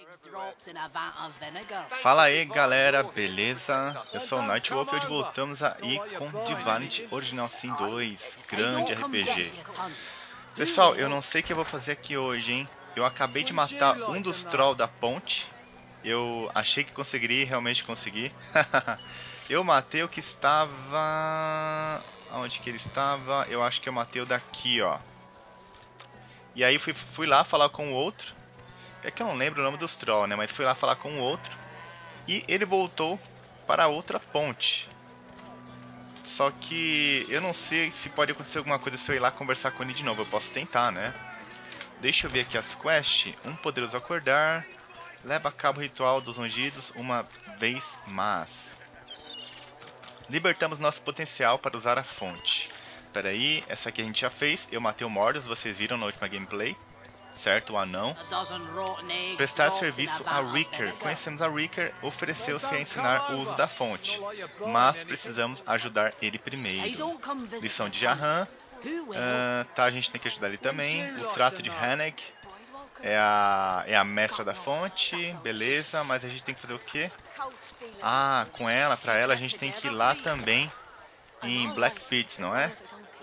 Fala aí galera, beleza? Eu sou o Nightwolf e hoje voltamos aí com Divinity Original Sin 2, grande RPG. Pessoal, eu não sei o que eu vou fazer aqui hoje, hein? Eu acabei de matar um dos trolls da ponte. Eu achei que conseguiria e realmente consegui. Eu matei o que estava... Onde que ele estava? Eu acho que eu matei o daqui, ó. E aí fui lá falar com o outro. É que eu não lembro o nome dos trolls, né? Mas fui lá falar com o outro. E ele voltou para outra ponte. Só que eu não sei se pode acontecer alguma coisa se eu ir lá conversar com ele de novo. Eu posso tentar, né? Deixa eu ver aqui as quests. Um poderoso acordar. Leva a cabo o ritual dos ungidos uma vez mais. Libertamos nosso potencial para usar a fonte. Espera aí, essa aqui a gente já fez. Eu matei o Mordos, vocês viram na última gameplay. Certo, o anão. Prestar serviço a Ricker. Conhecemos a Ricker, ofereceu-se a ensinar o uso da fonte. Mas precisamos ajudar ele primeiro. Lição de Jahan. Tá, a gente tem que ajudar ele também. O trato de Haneg. É a mestra da fonte, beleza, mas a gente tem que fazer o quê? Ah, com ela, pra ela a gente tem que ir lá também em Black Pits, não é?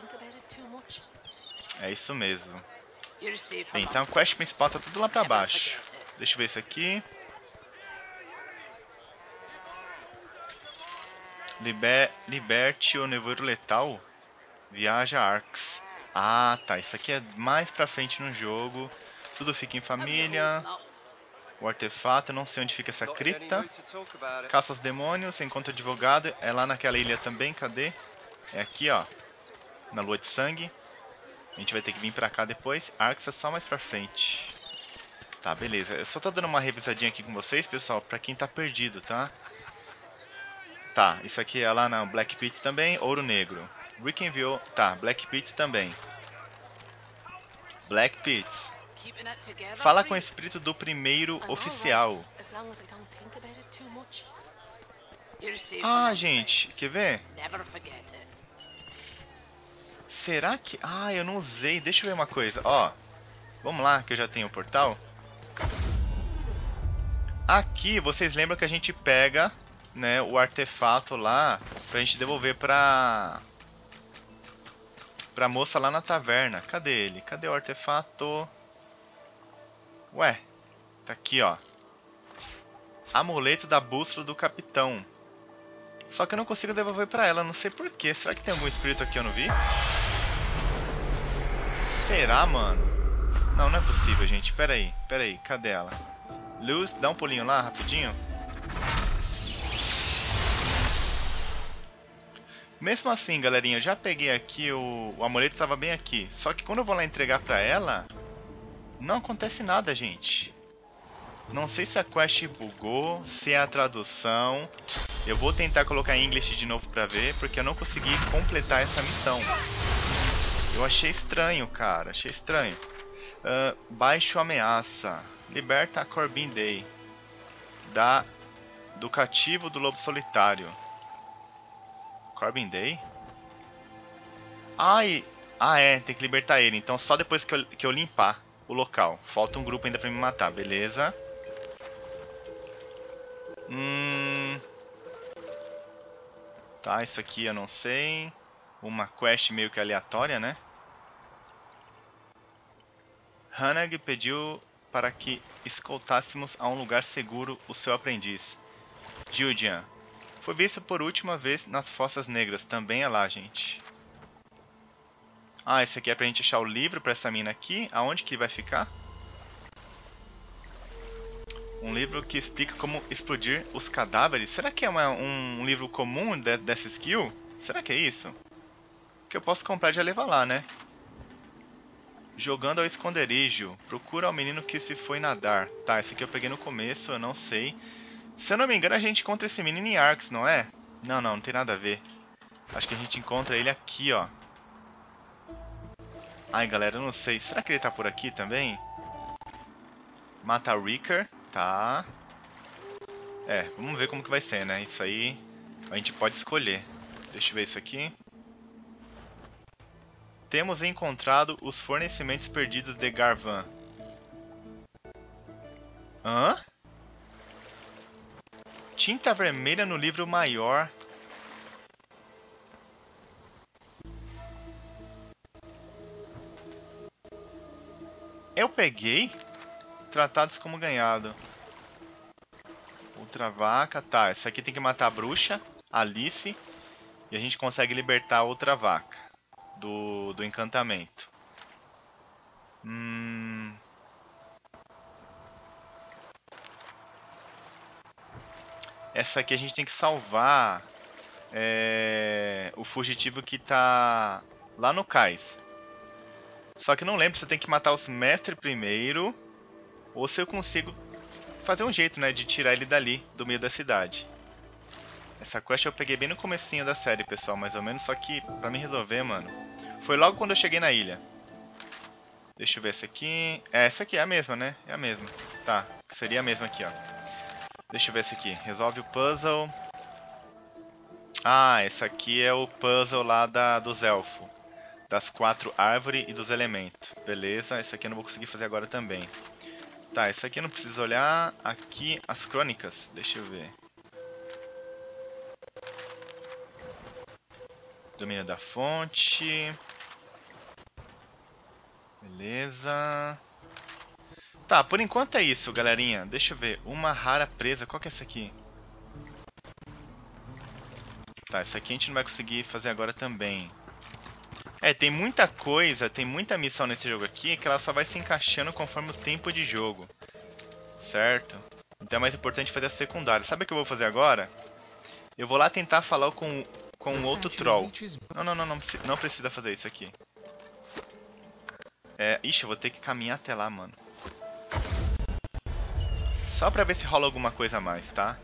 É isso mesmo. Bem, então a quest principal tá tudo lá pra baixo. Deixa eu ver isso aqui. Liberte o nevoeiro letal. Viaja a Arx. Ah, tá, isso aqui é mais pra frente no jogo. Tudo fica em família. O artefato, eu não sei onde fica essa cripta. Caça aos demônios, encontra o advogado. É lá naquela ilha também, cadê? É aqui, ó. Na lua de sangue. A gente vai ter que vir pra cá depois. Arx é só mais pra frente. Tá, beleza. Eu só tô dando uma revisadinha aqui com vocês, pessoal, pra quem tá perdido, tá? Tá, isso aqui é lá na Black Pit também. Ouro Negro. Rick enviou... Tá, Black Pit também. Black Pit. Fala com o espírito do primeiro oficial. Ah, gente, quer ver? Será que... Ah, eu não usei. Deixa eu ver uma coisa. Ó, vamos lá, que eu já tenho o portal. Aqui, vocês lembram que a gente pega, né, o artefato lá pra gente devolver pra moça lá na taverna. Cadê ele? Cadê o artefato? Ué, tá aqui, ó. Amuleto da bússola do capitão. Só que eu não consigo devolver pra ela, não sei porquê. Será que tem algum espírito aqui que eu não vi? Será, mano? Não, não é possível, gente. Pera aí, cadê ela? Luz, dá um pulinho lá, rapidinho. Mesmo assim, galerinha, eu já peguei aqui, o amuleto tava bem aqui. Só que quando eu vou lá entregar pra ela, não acontece nada, gente. Não sei se a quest bugou, se é a tradução. Eu vou tentar colocar em inglês de novo pra ver, porque eu não consegui completar essa missão. Eu achei estranho, cara, achei estranho. Baixo ameaça. Liberta a Corbin Day. Do cativo do lobo solitário. Corbin Day? Ai, tem que libertar ele. Então só depois que eu limpar o local. Falta um grupo ainda pra me matar, beleza? Tá, isso aqui eu não sei. Uma quest meio que aleatória, né? Haneg pediu para que escoltássemos a um lugar seguro o seu aprendiz. Julian. Foi visto por última vez nas Fossas Negras. Também é lá, gente. Ah, esse aqui é pra gente achar o livro pra essa mina aqui. Aonde que vai ficar? Um livro que explica como explodir os cadáveres. Será que é um livro comum dessa skill? Será que é isso? Que eu posso comprar e já levar lá, né? Jogando ao esconderijo. Procura o menino que se foi nadar. Tá, esse aqui eu peguei no começo, eu não sei. Se eu não me engano, a gente encontra esse menino em Arx, não é? Não tem nada a ver. Acho que a gente encontra ele aqui, ó. Ai, galera, eu não sei. Será que ele tá por aqui também? Mata a Ricker. Tá. Vamos ver como que vai ser, né? Isso aí a gente pode escolher. Deixa eu ver isso aqui. Temos encontrado os fornecimentos perdidos de Garvan. Hã? Tinta vermelha no livro maior. Eu peguei tratados como ganhado. Outra vaca. Tá, essa aqui tem que matar a bruxa, Alice. E a gente consegue libertar outra vaca do encantamento. Essa aqui a gente tem que salvar o fugitivo que tá lá no cais. Só que não lembro se eu tenho que matar os mestres primeiro ou se eu consigo fazer um jeito, né, de tirar ele dali, do meio da cidade. Essa quest eu peguei bem no comecinho da série, pessoal, mais ou menos, só que pra me resolver, mano, foi logo quando eu cheguei na ilha. Deixa eu ver essa aqui. Essa aqui é a mesma, né? É a mesma. Tá, seria a mesma aqui, ó. Deixa eu ver essa aqui. Resolve o puzzle. Ah, essa aqui é o puzzle lá dos elfos. Das 4 árvores e dos elementos. Beleza, essa aqui eu não vou conseguir fazer agora também. Tá, essa aqui eu não preciso olhar. Aqui, as crônicas. Deixa eu ver. Domínio da fonte. Beleza. Tá, por enquanto é isso, galerinha. Deixa eu ver. Uma rara presa. Qual que é essa aqui? Tá, essa aqui a gente não vai conseguir fazer agora também. Tem muita coisa, tem muita missão nesse jogo aqui que ela só vai se encaixando conforme o tempo de jogo. Certo? Então é mais importante fazer a secundária. Sabe o que eu vou fazer agora? Eu vou lá tentar falar com outro troll. Não precisa fazer isso aqui. Ixi, eu vou ter que caminhar até lá, mano. Só pra ver se rola alguma coisa a mais, tá?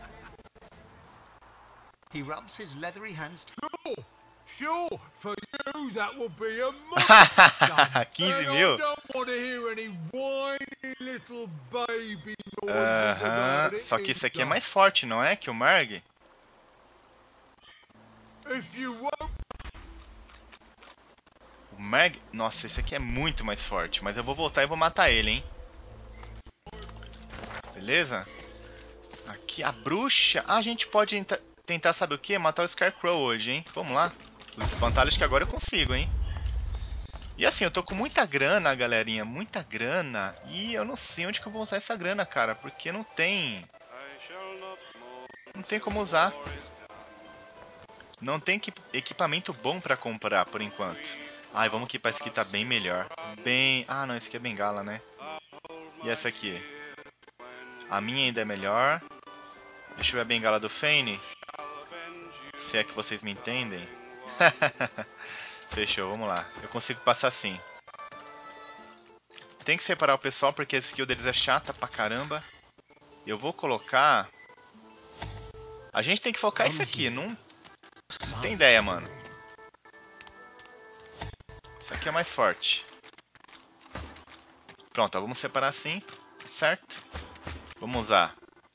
He rubs his leathery hands. Sure, for you that will be a month. 15 mil? I don't want to hear any whiny little baby noises about it. Só que esse aqui é mais forte, não é? Que o Marg? If you won't. O Marg... Nossa, esse aqui é muito mais forte. Mas eu vou voltar e vou matar ele, hein? Beleza? Aqui a bruxa. Ah, a gente pode tentar, sabe o que? Matar o Scarecrow hoje, hein? Vamos lá. Os espantalhos que agora eu consigo, hein? E assim, eu tô com muita grana, galerinha. Muita grana. E eu não sei onde que eu vou usar essa grana, cara. Porque não tem... Não tem como usar. Não tem equipamento bom pra comprar, por enquanto. Ai, vamos equipar esse aqui, tá bem melhor. Ah, não, esse aqui é bengala, né? E essa aqui? A minha ainda é melhor. Deixa eu ver a bengala do Fane. Se é que vocês me entendem. Fechou, vamos lá. Eu consigo passar sim. Tem que separar o pessoal porque a skill deles é chata pra caramba. Eu vou colocar... A gente tem que focar isso aqui, não tem ideia, mano. Isso aqui é mais forte. Pronto, ó, vamos separar assim, certo? Vamos usar.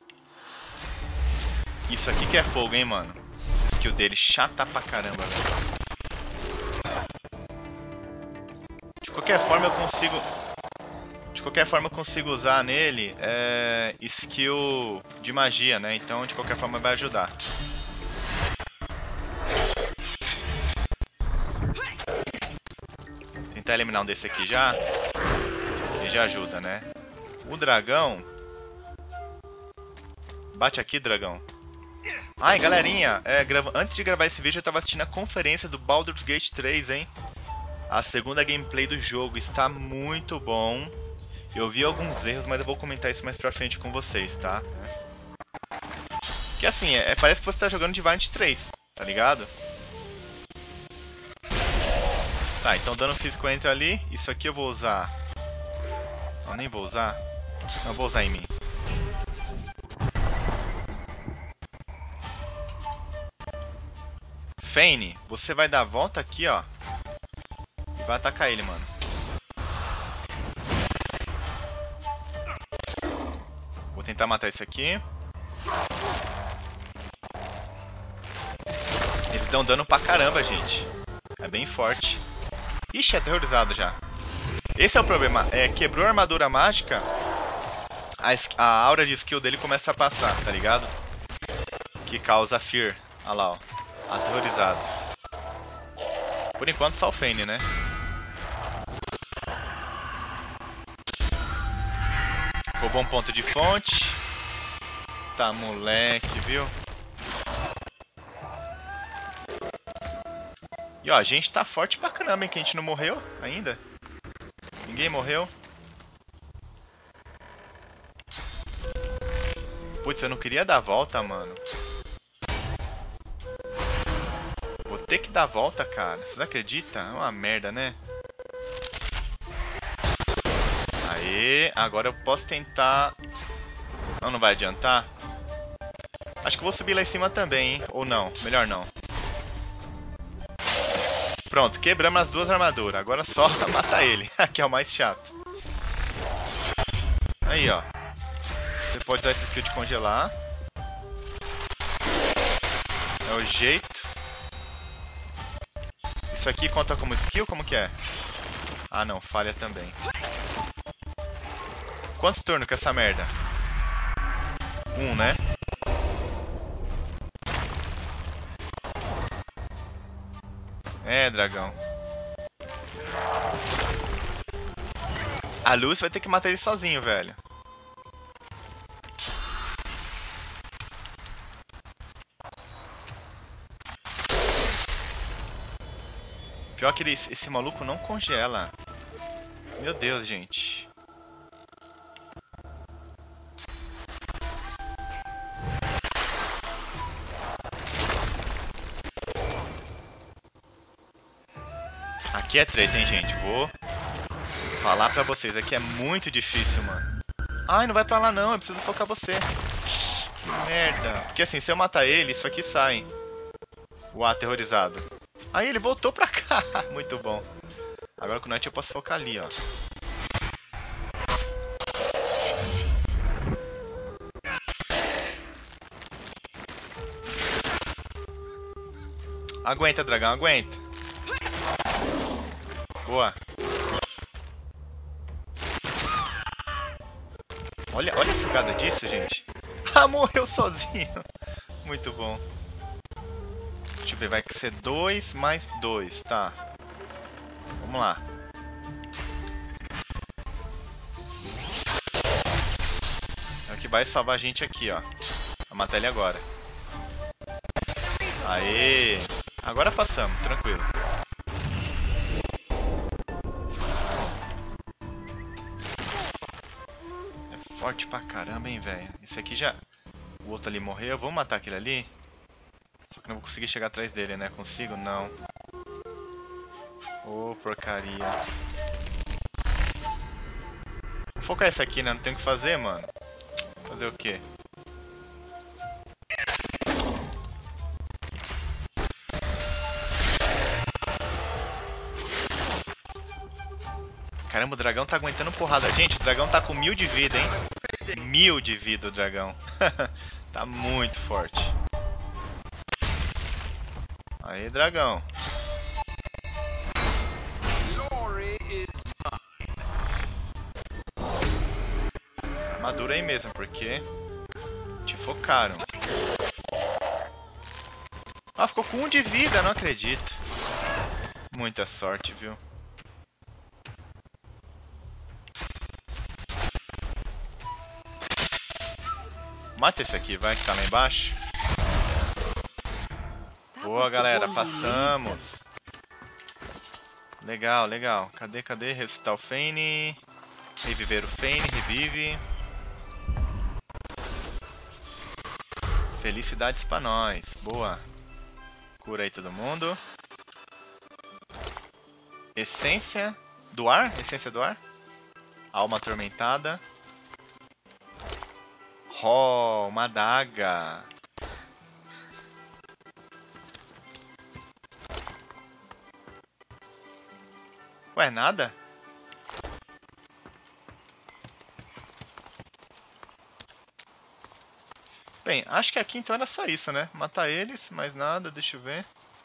Isso aqui que é fogo, hein, mano. A skill dele chata pra caramba, velho. De qualquer forma eu consigo usar nele skill de magia, né? Então de qualquer forma vai ajudar. Tentar eliminar um desse aqui já. Que já ajuda, né? O dragão. Bate aqui, dragão. Ai, galerinha, antes de gravar esse vídeo eu tava assistindo a conferência do Baldur's Gate 3, hein? A segunda gameplay do jogo está muito bom. Eu vi alguns erros, mas eu vou comentar isso mais pra frente com vocês, tá? Que assim, parece que você tá jogando Divinity 3, tá ligado? Tá, então dano físico entra ali. Isso aqui eu vou usar. Não, nem vou usar. Não, vou usar em mim. Fane, você vai dar a volta aqui, ó. E vai atacar ele, mano. Vou tentar matar esse aqui. Eles dão dano pra caramba, gente. É bem forte. Ixi, é aterrorizado já. Esse é o problema. Quebrou a armadura mágica, a aura de skill dele começa a passar, tá ligado? Que causa fear. Olha lá, ó. Aterrorizado. Por enquanto só o Fane, né? Roubou um ponto de fonte. Tá, moleque, viu? E ó, a gente tá forte pra caramba, hein? Que a gente não morreu ainda. Ninguém morreu. Putz, eu não queria dar a volta, mano. Vou ter que dar a volta, cara. Vocês acreditam? É uma merda, né? Aê, agora eu posso tentar... Não, não vai adiantar? Acho que eu vou subir lá em cima também, hein? Ou não, melhor não. Pronto, quebramos as duas armaduras. Agora é só matar ele, que é o mais chato. Aí, ó. Você pode usar esse skill de congelar. É o jeito. Isso aqui conta como skill? Como que é? Ah, não. Falha também. Quantos turnos com essa merda? Um, né? É, dragão. A Luz vai ter que matar ele sozinho, velho. Pior que esse maluco não congela. Meu Deus, gente. Aqui é 3, hein, gente. Vou falar pra vocês. Aqui é muito difícil, mano. Ai, não vai pra lá não. Eu preciso focar você. Que merda. Porque assim, se eu matar ele, isso aqui sai. O aterrorizado. Aí ele voltou pra cá. Muito bom. Agora com o Knight eu posso focar ali, ó. Aguenta, dragão, aguenta. Boa. Olha a jogada disso, gente. Ah, morreu sozinho. Muito bom. Deixa eu ver, vai ser 2 mais 2, tá. Vamos lá. É o que vai salvar a gente aqui, ó. Vou matar ele agora. Aê! Agora passamos, tranquilo. É forte pra caramba, hein, velho. Esse aqui já... O outro ali morreu. Vamos matar aquele ali? Só que não vou conseguir chegar atrás dele, né? Consigo? Não. Ô, porcaria. Vou focar esse aqui, né? Não tem o que fazer, mano. Fazer o quê? Caramba, o dragão tá aguentando porrada. Gente, o dragão tá com 1000 de vida, hein? 1000 de vida o dragão. Tá muito forte. Aí, dragão. Armadura aí mesmo, porque te focaram. Ah, ficou com 1 de vida, não acredito. Muita sorte, viu? Mata esse aqui, vai, que tá lá embaixo. Boa, galera, passamos. Legal, legal. Cadê? Ressuscitar o Fane. Reviver o Fane, revive. Felicidades pra nós. Boa. Cura aí todo mundo. Essência do ar? Essência do ar? Alma atormentada. Oh, uma adaga. Ué, nada? Bem, acho que aqui então era só isso, né? Matar eles, mais nada, deixa eu ver.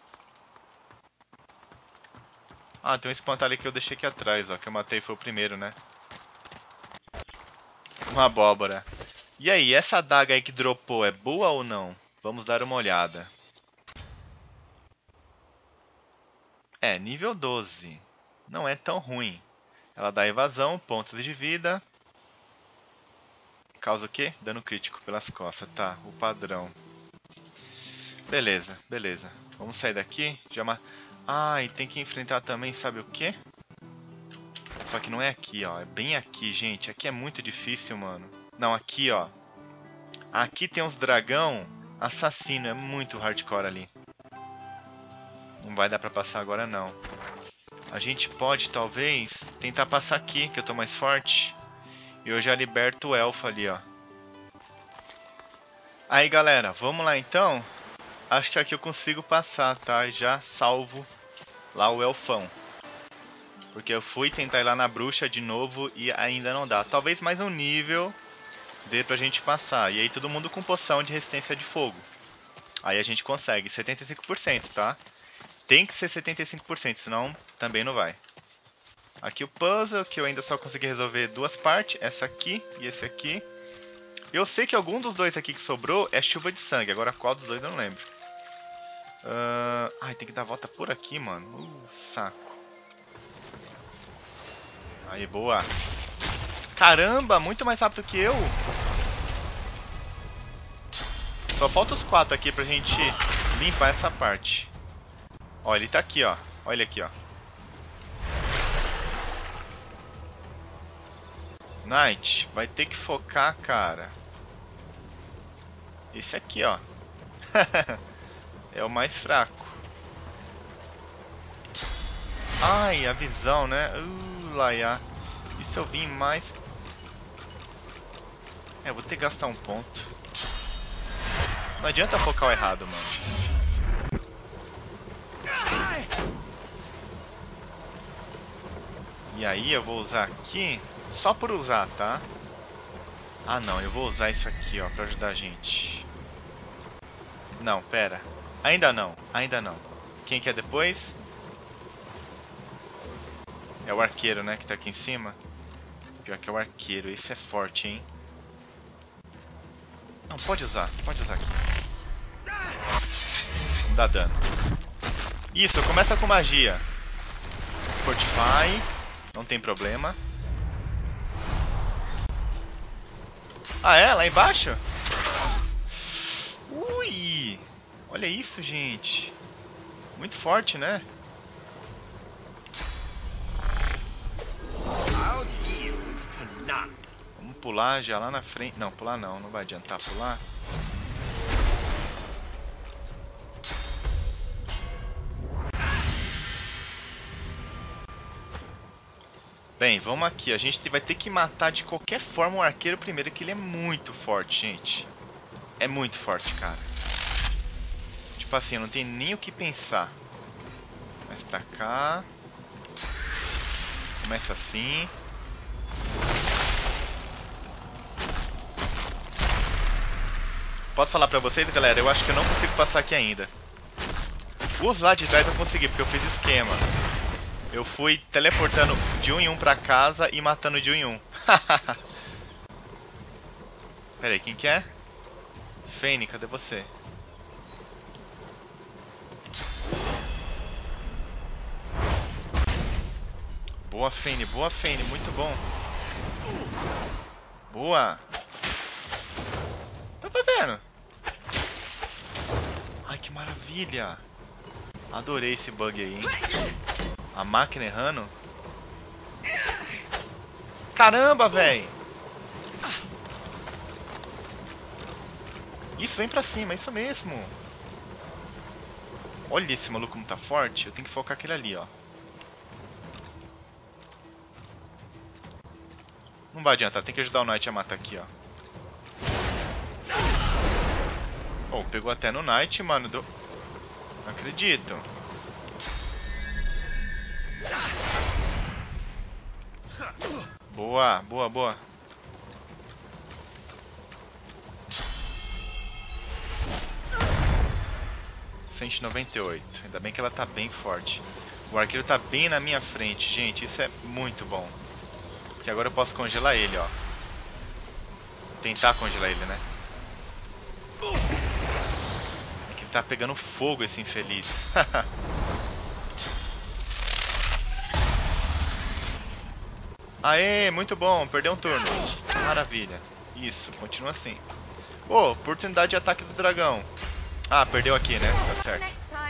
Ah, tem um espantalho que eu deixei aqui atrás, ó, que eu matei foi o primeiro, né? Uma abóbora. E aí, essa adaga aí que dropou é boa ou não? Vamos dar uma olhada. É, nível 12. Não é tão ruim. Ela dá evasão, pontos de vida. Causa o quê? Dano crítico pelas costas. Tá, o padrão. Beleza, beleza. Vamos sair daqui. Ah, e tem que enfrentar também, sabe o quê? Só que não é aqui, ó. É bem aqui, gente. Aqui é muito difícil, mano. Não, aqui, ó. Aqui tem uns dragão assassino. É muito hardcore ali. Não vai dar pra passar agora, não. A gente pode, talvez, tentar passar aqui, que eu tô mais forte. E eu já liberto o elfo ali, ó. Aí, galera, vamos lá, então. Acho que aqui eu consigo passar, tá? E já salvo lá o elfão. Porque eu fui tentar ir lá na bruxa de novo e ainda não dá. Talvez mais um nível dê pra gente passar. E aí todo mundo com poção de resistência de fogo. Aí a gente consegue. 75%, tá? Tem que ser 75%, senão também não vai. Aqui o puzzle, que eu ainda só consegui resolver duas partes. Essa aqui e esse aqui. Eu sei que algum dos dois aqui que sobrou é chuva de sangue. Agora qual dos dois eu não lembro. Ai, tem que dar a volta por aqui, mano. Saco. Aí, boa. Caramba, muito mais rápido que eu. Só falta os 4 aqui pra gente limpar essa parte. Ó, ele tá aqui, ó. Olha ele aqui, ó. Knight, vai ter que focar, cara. Esse aqui, ó. É o mais fraco. Ai, a visão, né? Laia. E se eu vim mais... É, vou ter que gastar um ponto. Não adianta focar o errado, mano. E aí eu vou usar aqui só por usar, tá? Ah não, eu vou usar isso aqui, ó, pra ajudar a gente. Não, pera. Ainda não, ainda não. Quem que é depois? É o arqueiro, né, que tá aqui em cima. Pior que é o arqueiro, esse é forte, hein? Não, pode usar aqui. Não dá dano. Isso, começa com magia. Fortify, não tem problema. Ah é? Lá embaixo? Ui! Olha isso, gente. Muito forte, né? Vamos pular já lá na frente. Não, pular não, não vai adiantar pular. Bem, vamos aqui. A gente vai ter que matar de qualquer forma o arqueiro primeiro, que ele é muito forte, gente. É muito forte, cara. Tipo assim, eu não tenho nem o que pensar. Mais pra cá. Começa assim. Posso falar pra vocês, galera? Eu acho que eu não consigo passar aqui ainda. Os lá de trás eu consegui, porque eu fiz esquema. Eu fui teleportando de um em um pra casa e matando de um em um. Pera aí, quem que é? Fene, cadê você? Boa, Fene, muito bom. Boa. Tá fazendo? Ai, que maravilha. Adorei esse bug aí, hein? A máquina errando. Caramba, velho. Isso, vem pra cima, isso mesmo. Olha esse maluco como tá forte. Eu tenho que focar aquele ali, ó. Não vai adiantar, tem que ajudar o Knight a matar aqui, ó. Oh, pegou até no Knight, mano. Não acredito. Boa, boa, boa. $198. Ainda bem que ela tá bem forte. O arqueiro tá bem na minha frente, gente. Isso é muito bom. Porque agora eu posso congelar ele, ó. Tentar congelar ele, né? tá pegando fogo esse infeliz. Aê, muito bom, perdeu um turno. Maravilha. Isso, continua assim. Pô, oportunidade de ataque do dragão. Ah, perdeu aqui, né? Tá certo.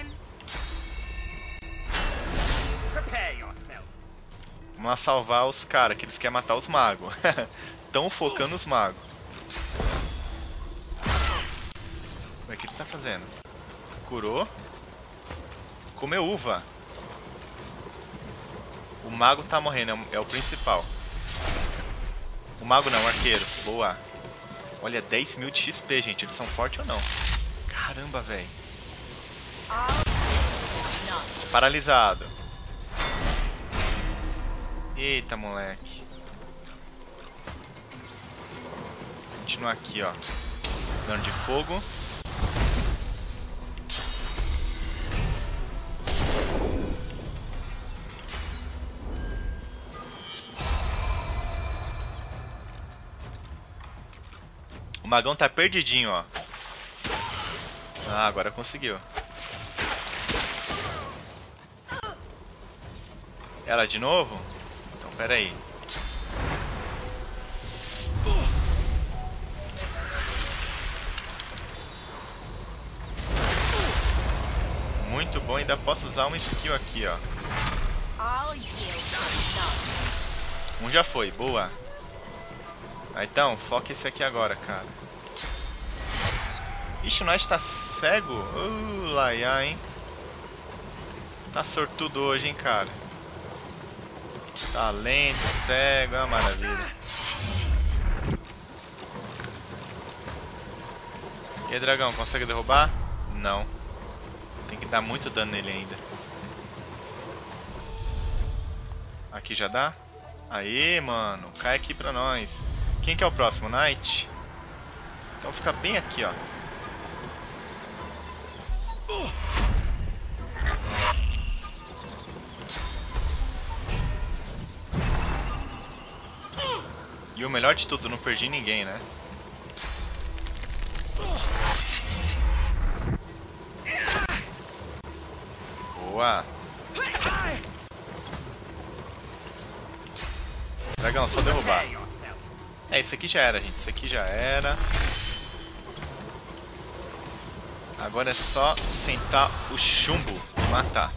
Vamos lá salvar os caras, que eles querem matar os magos. Estão focando os magos. O que ele tá fazendo? Curou. Comeu uva. O mago tá morrendo, é o principal. O mago não, o arqueiro. Boa. Olha, 10.000 de XP, gente. Eles são fortes ou não? Caramba, velho. Paralisado. Eita, moleque. Continuar aqui, ó. Dano de fogo. O magão tá perdidinho, ó. Ah, agora conseguiu. Ela de novo? Então, pera aí. Muito bom, ainda posso usar uma skill aqui, ó. Um já foi, boa. Ah, então, foca esse aqui agora, cara. Ixi, o Knight tá cego? Laia, hein? Tá sortudo hoje, hein, cara? Tá lento, cego, é uma maravilha. E aí, dragão, consegue derrubar? Não. Tem que dar muito dano nele ainda. Aqui já dá? Aê, mano, cai aqui pra nós. Quem que é o próximo? Knight? Então fica bem aqui, ó. E o melhor de tudo, não perdi ninguém, né? Boa! Dragão, só derrubar. É, isso aqui já era, gente. Isso aqui já era. Agora é só sentar o chumbo e matar.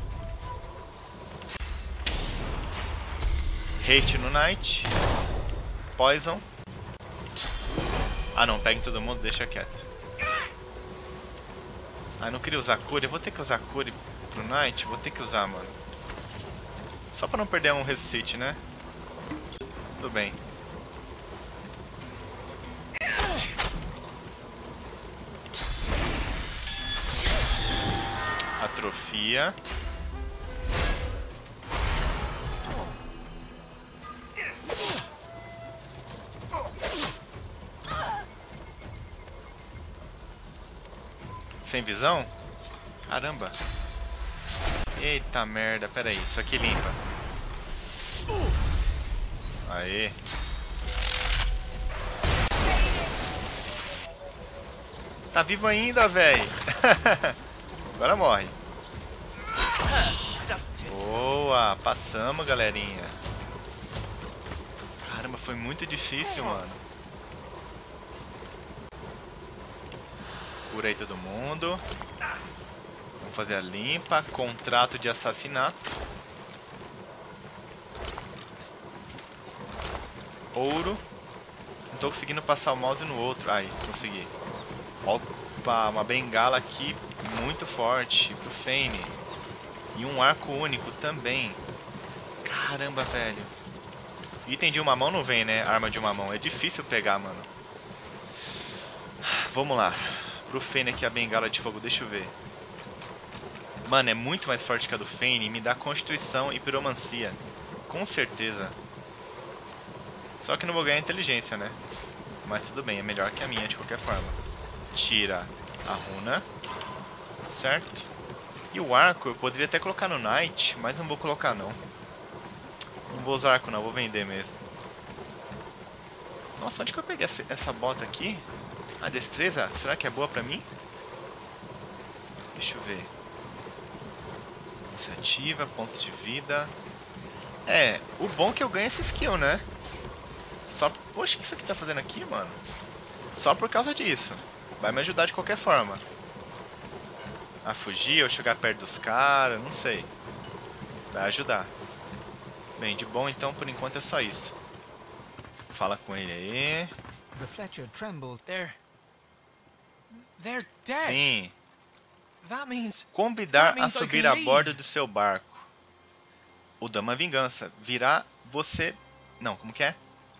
Hate no Knight. Poison. Ah não, pega em todo mundo, deixa quieto. Ah, não queria usar cura. Eu vou ter que usar cura pro Knight? Vou ter que usar, mano. Só pra não perder um resist, né? Tudo bem. Atrofia. Sem visão? Caramba. Eita merda, pera aí, isso aqui limpa. Aê. Tá vivo ainda, velho. Agora morre. Boa, passamos, galerinha. Caramba, foi muito difícil, mano. Cura aí todo mundo. Vamos fazer a limpa. Contrato de assassinato. Ouro. Não tô conseguindo passar o mouse no outro. Aí, consegui. Opa, uma bengala aqui muito forte pro Fane. E um arco único também. Caramba, velho. Item de uma mão não vem, né? Arma de uma mão. É difícil pegar, mano. Vamos lá. Pro Fane aqui a bengala de fogo, deixa eu ver. Mano, é muito mais forte que a do Fane. Me dá constituição e piromancia. Com certeza. Só que não vou ganhar inteligência, né? Mas tudo bem, é melhor que a minha de qualquer forma. Tira a runa. Certo? E o arco eu poderia até colocar no Knight, mas não vou colocar não. Não vou usar arco não, vou vender mesmo. Nossa, onde que eu peguei essa bota aqui? A destreza, será que é boa pra mim? Deixa eu ver. Iniciativa, pontos de vida. É, o bom é que eu ganho essa skill, né? Só... Poxa, o que isso aqui tá fazendo aqui, mano? Só por causa disso. Vai me ajudar de qualquer forma. A fugir ou chegar perto dos caras, não sei. Vai ajudar. Bem, de bom então, por enquanto é só isso. Fala com ele aí. The Fletcher trembles. They're dead. Sim. That means Convidar a I subir can a leave. bordo do seu barco. O Dama Vingança virá você... Não, como que é?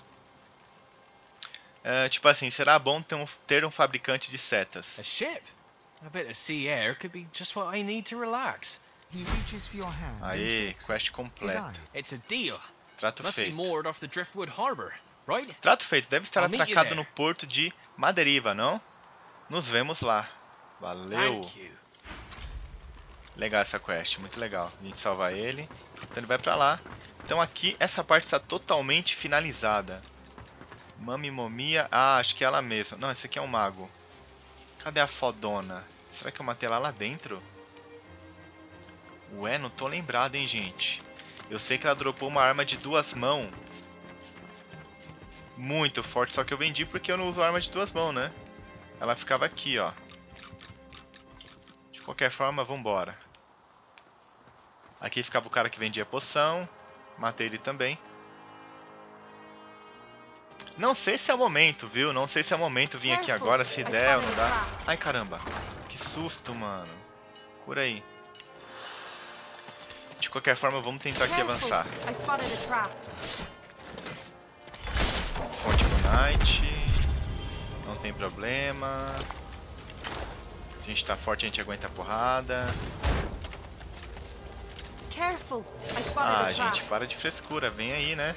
Tipo assim, será bom ter um fabricante de setas. a ship. A bit of sea air could be just what I need to relax. He reaches for your hand and Aê, shakes quest his completa. eye. It's a deal. Trato Must be feito. moored off the Driftwood Harbor, right? Trato feito, deve estar I'll meet you atracado there. no porto de Maderiva, não? Nos vemos lá. Valeu. Thank you. Legal essa quest, muito legal. A gente salva ele, então ele vai pra lá. Então aqui, essa parte está totalmente finalizada. Mami Momia, acho que é ela mesma. Não, esse aqui é um mago. Cadê a fodona? Será que eu matei ela lá dentro? Ué, não tô lembrado, hein, gente. Eu sei que ela dropou uma arma de 2 mãos. Muito forte, só que eu vendi porque eu não uso arma de 2 mãos, né? Ela ficava aqui, ó. De qualquer forma, vambora. Aqui ficava o cara que vendia poção. Matei ele também. Não sei se é o momento, viu? Não sei se é o momento vir aqui agora, se der ou não dá. Ai, caramba. Que susto, mano. Cura aí. De qualquer forma, vamos tentar aqui avançar. Fonte do Knight. Não tem problema. A gente tá forte, a gente aguenta a porrada. Ah, gente, para de frescura. Vem aí, né?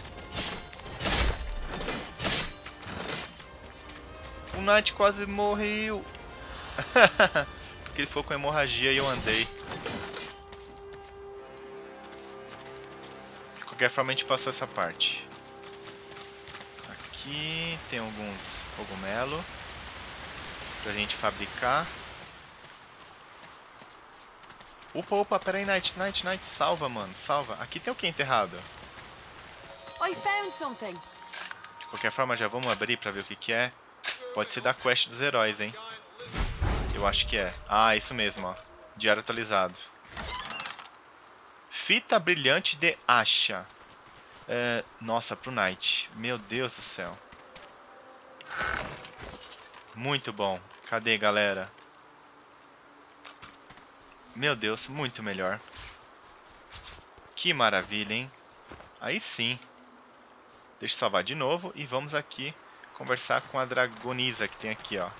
O Knight quase morreu. Porque ele ficou com hemorragia e eu andei. De qualquer forma, a gente passou essa parte. Aqui tem alguns cogumelos pra gente fabricar. Opa, pera aí, Knight, salva, mano, salva. Aqui tem o que enterrado? De qualquer forma, já vamos abrir pra ver o que é. Pode ser da quest dos heróis, hein? Eu acho que é. Ah, isso mesmo, ó. Diário atualizado. Fita brilhante de Asha. Nossa, pro Knight. Meu Deus do céu. Muito bom. Cadê, galera? Meu Deus, muito melhor. Que maravilha, hein? Aí sim. Deixa eu salvar de novo e vamos aqui conversar com a Dragonisa que tem aqui, ó.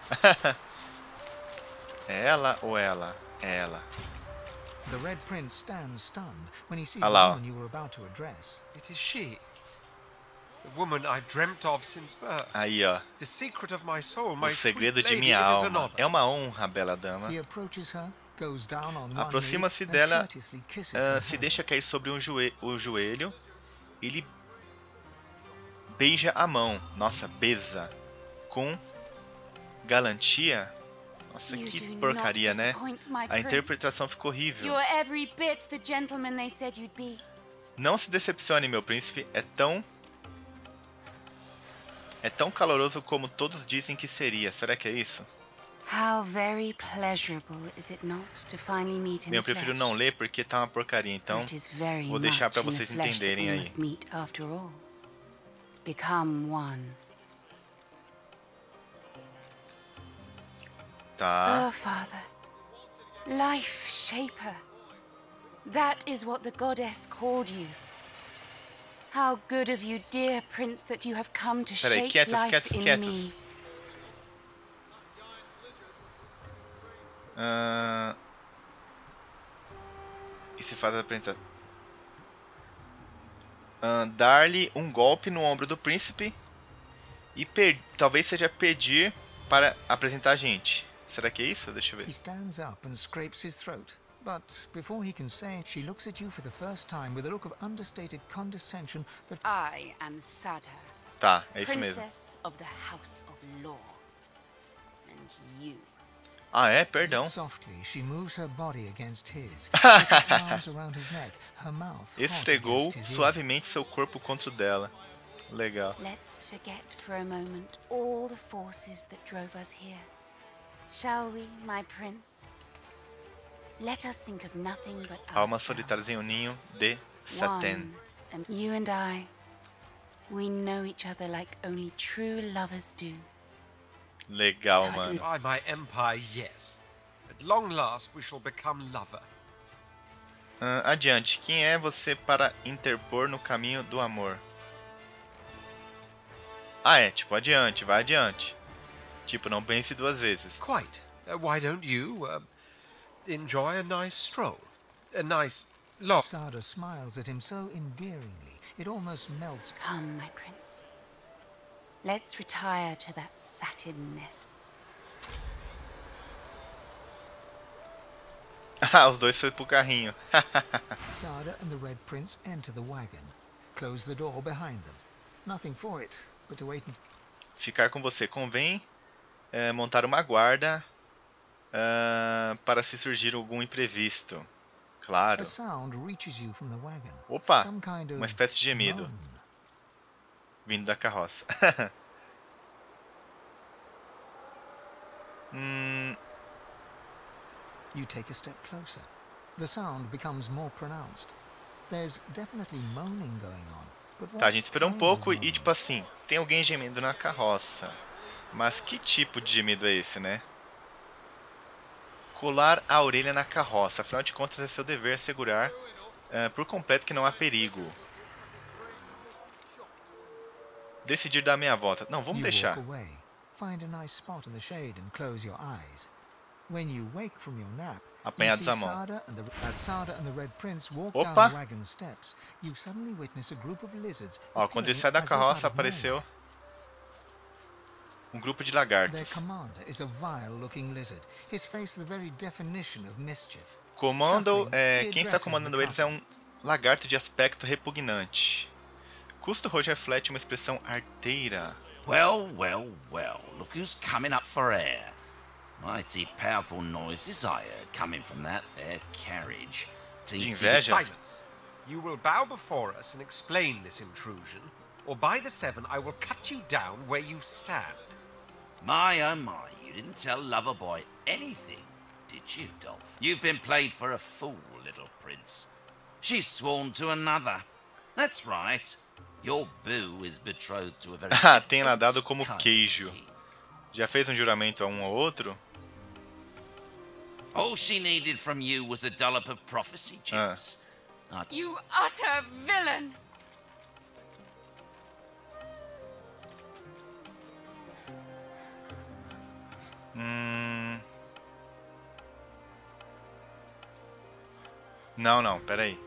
É ela ou ela? É ela. The Red Prince stands stunned when he sees Ah the lá, ó. woman you were about to address. It is she. The woman I've dreamt of since birth. Aí, ó. The secret of my soul, O my segredo sweet de lady, minha it is an alma. honor. É uma honra, bela dama. He approaches her, goes down on one Aproxima-se knee, dela, and courteously kisses her se hand. deixa cair sobre o joelho. Ele beija a mão. Nossa, beza. Com galantia. Nossa, You que do porcaria, not né? disappoint my A prince. interpretação ficou horrível. You are every bit the gentleman they said you'd be. Não se decepcione, meu príncipe. É tão caloroso como todos dizem que seria. Será que é isso? How very pleasurable is it not to finally meet in Bem, eu the prefiro flesh? não ler porque tá uma porcaria. Então, It is very vou deixar pra much in vocês the flesh that entenderem we aí. must meet after all. Become one. Tá. Oh, Father, life shaper. That is what the goddess called you. How good of you, dear prince, that you have come to Peraí, shape quietos, life quietos, in quietos. me. E se faz a apresentação? Dar-lhe um golpe no ombro do príncipe e talvez seja pedir para apresentar a gente. Será que é isso? Deixa eu He ver. stands up and scrapes his throat. But before he can say, she looks at you for the first time with a look of understated condescension that I am Sada, Tá, é isso mesmo. princess of the House of Law. And you Ah, é? Perdão. Softly, she moves her body against his, puts her arms around his neck, her mouth hot Esfregou against his ear. suavemente seu corpo contra o dela. Legal. Let's forget for a moment all the forces that drove us here. Shall we, my prince? Let us think of nothing but Almas ourselves. solitárias em um ninho de satém. One, and you and I, we know each other like only true lovers do. Legal, mano. By my empire, yes. At long last, we shall become lover. Adiante. Quem é você para interpor no caminho do amor? Ah, é. Tipo, adiante. Vai adiante. Tipo, não pense duas vezes. Quite. Why don't you enjoy a nice stroll? A nice long... Sada smiles at him so endearingly, it almost melts. Come, my prince. Let's retire to that satin nest. Ah, os dois foi pro carrinho. Sada and the Red Prince enter the wagon, close the door behind them. Nothing for it but to wait. Ficar com você convém montar uma guarda para se surgir algum imprevisto. Claro. A sound reaches you from the wagon. Opa, Some kind of uma espécie de gemido moan. vindo da carroça. You take a step closer. The sound becomes more pronounced. There's definitely moaning going on. But what Tá, a gente esperou um kind pouco of e moaning? tipo assim, tem alguém gemendo na carroça. Mas que tipo de gemido é esse, né? Colar a orelha na carroça. Afinal de contas é seu dever assegurar por completo que não há perigo. Decidir dar meia volta. Não, vamos You deixar. walk away, find a nice spot in the shade and close your eyes. When you wake from your nap, you Apanhados see à mão. as Sada and the Red Prince walk Opa! down the wagon steps, you suddenly witness a group of lizards. Ó, quando ele appearing sai da as if carroça out of apareceu nowhere. um grupo de Their lagartos. commander is a vile-looking lizard, his face the very definition of mischief. Comandam, Chuckling, he quem está addresses comandando the eles é um lagarto de aspecto repugnante. Custo roxo reflete uma expressão arteira. Well, well, well, look who's coming up for air. Mighty powerful noises I heard coming from that there carriage. De Teensy- inveja? Silence. You will bow before us and explain this intrusion, or by the seven I will cut you down where you stand. My, oh my, you didn't tell Loverboy anything, did you, Dolph? You've been played for a fool, little prince. She's sworn to another. That's right. Your boo is betrothed to a very Ah, tem different nadado como kind of queijo. king. Já fez um juramento a um ou outro? All she needed from you was a dollop of prophecy juice. You utter villain! Não, não, peraí.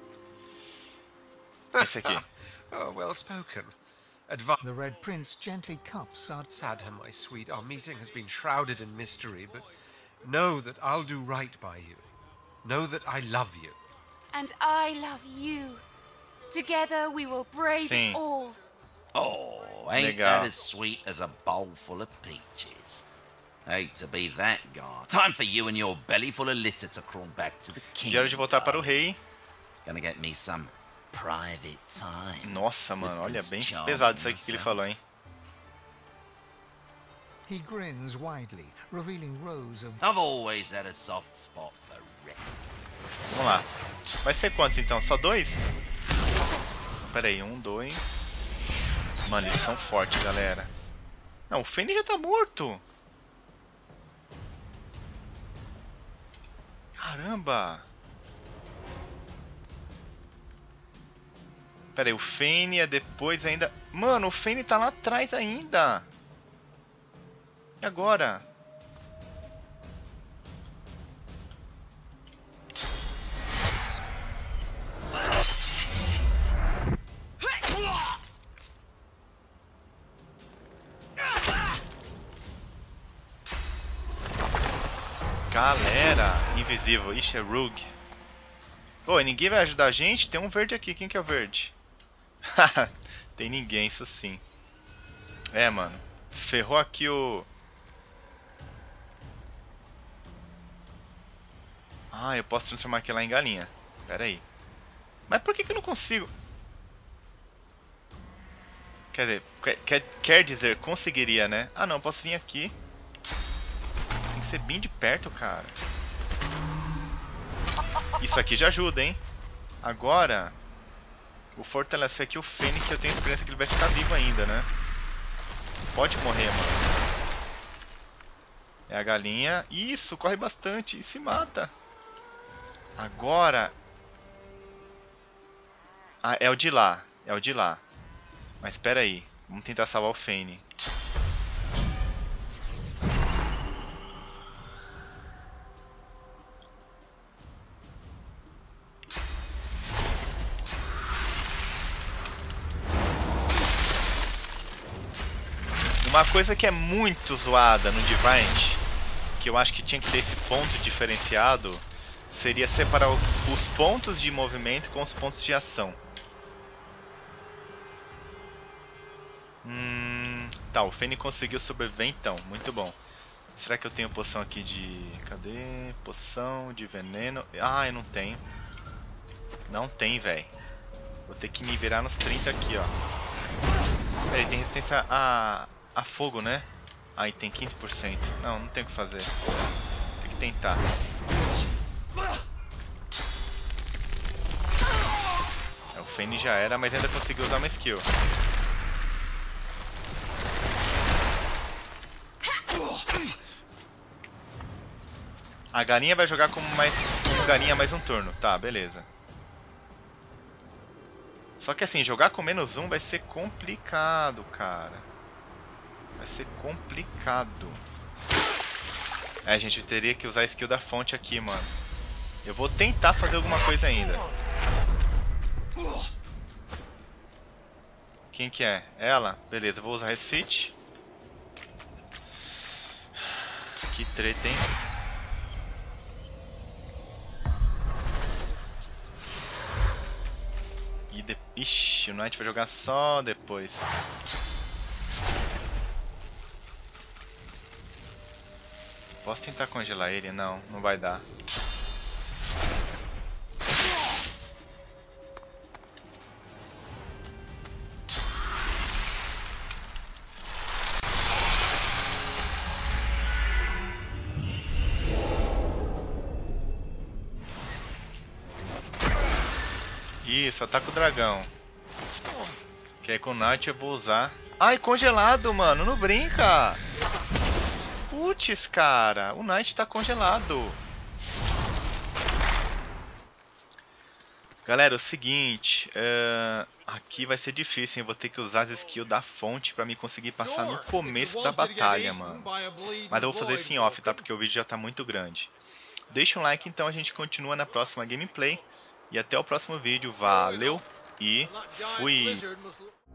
Esse aqui. Oh, well spoken. Advance. The Red Prince gently cups Sada. Sadha, my sweet, our meeting has been shrouded in mystery, but know that I'll do right by you. Know that I love you. And I love you. Together we will brave Sim. it all. Oh, ain't Legal. that as sweet as a bowl full of peaches? Hate to be that guy. Time for you and your belly full of litter to crawl back to the king. Já hora de voltar para o rei. Gonna get me some private time. Nossa, mano, olha, bem Prince pesado isso aqui que ele Charming falou, hein? He grins widely, revealing rows of I've always had a soft spot for Rick. Vamos lá. Vai ser quantos então? Só dois? Pera aí, 1, 2. Mano, eles são fortes, galera. Não, o Fene já tá morto. Caramba. Pera aí, o Fene é depois ainda... Mano, o Fene tá lá atrás ainda. E agora? Galera, invisível. Ixi, é Rogue. Ô, ninguém vai ajudar a gente? Tem um verde aqui. Quem que é o verde? Tem ninguém, isso sim. É, mano. Ferrou aqui o... Ah, eu posso transformar aquela em galinha. Pera aí. Mas por que eu não consigo? Quer dizer, quer dizer, conseguiria, né? Ah não, posso vir aqui. Tem que ser bem de perto, cara. Isso aqui já ajuda, hein? Agora, vou fortalecer aqui o Fênix, que eu tenho esperança que ele vai ficar vivo ainda, né? Pode morrer, mano. É a galinha. Isso, corre bastante e se mata. Agora... Ah, é o de lá. É o de lá. Mas espera aí. Vamos tentar salvar o Fênix. Uma coisa que é muito zoada no Divine, que eu acho que tinha que ter esse ponto diferenciado, seria separar os pontos de movimento com os pontos de ação. Tá, o Fênix conseguiu sobreviver então, muito bom. Será que eu tenho poção aqui de... Cadê? Poção de veneno... Ah, eu não tenho. Não tem, velho. Vou ter que me virar nos 30 aqui, ó. Peraí, tem resistência a fogo, né? Aí tem 15%. Não, não tem o que fazer. Tem que tentar. O Fênix já era, mas ainda conseguiu usar uma skill. A galinha vai jogar como galinha mais um turno. Tá, beleza. Só que assim, jogar com menos um vai ser complicado, cara. Vai ser complicado. É, gente, eu teria que usar a skill da fonte aqui, mano. Eu vou tentar fazer alguma coisa ainda. Quem que é? Ela? Beleza, eu vou usar Recite. Que treta, hein? Ixi, o Knight vai jogar só depois. Posso tentar congelar ele? Não, não vai dar. Isso, ataca o dragão. Que aí com o Knight eu vou usar... Ai, congelado, mano, não brinca! Putz, cara, o Knight tá congelado. Galera, é o seguinte, aqui vai ser difícil, hein? Vou ter que usar as skills da fonte pra me conseguir passar no começo da batalha, mano. Mas eu vou fazer isso em off, tá? Porque o vídeo já tá muito grande. Deixa um like, então a gente continua na próxima gameplay. E até o próximo vídeo. Valeu e fui!